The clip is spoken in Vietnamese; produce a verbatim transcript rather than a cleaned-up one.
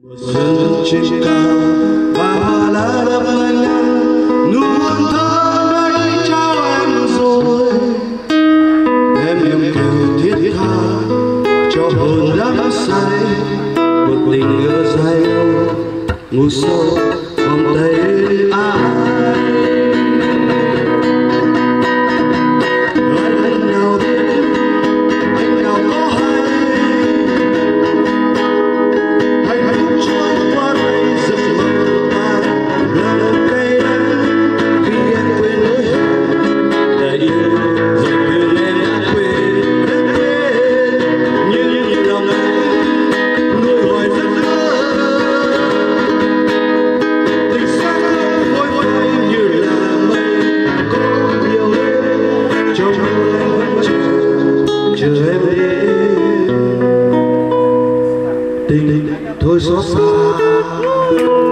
Xuân trên cao và hoa lá đâm lên nụ hôn thơm ấy trao em rồi, em em kêu thiết tha cho hồn đắm say một tình yêu dài lâu ngủ sâu vòng tay ai. Anh nào biết anh nào có hay hạnh phúc trôi qua đây giấc mơ ta lòng cay đắng vì em quên lối để yêu rồi quên em đã quên đã quên nhưng lòng em nuôi hoài rất lớn tình xa không phôi phai như là mây có nhiều đêm trong mơ em vẫn chờ chờ em đến tình thôi xót xa.